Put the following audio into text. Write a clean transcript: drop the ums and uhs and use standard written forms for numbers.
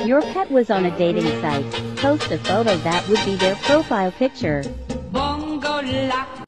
Your pet was on a dating site. Post a photo that would be their profile picture.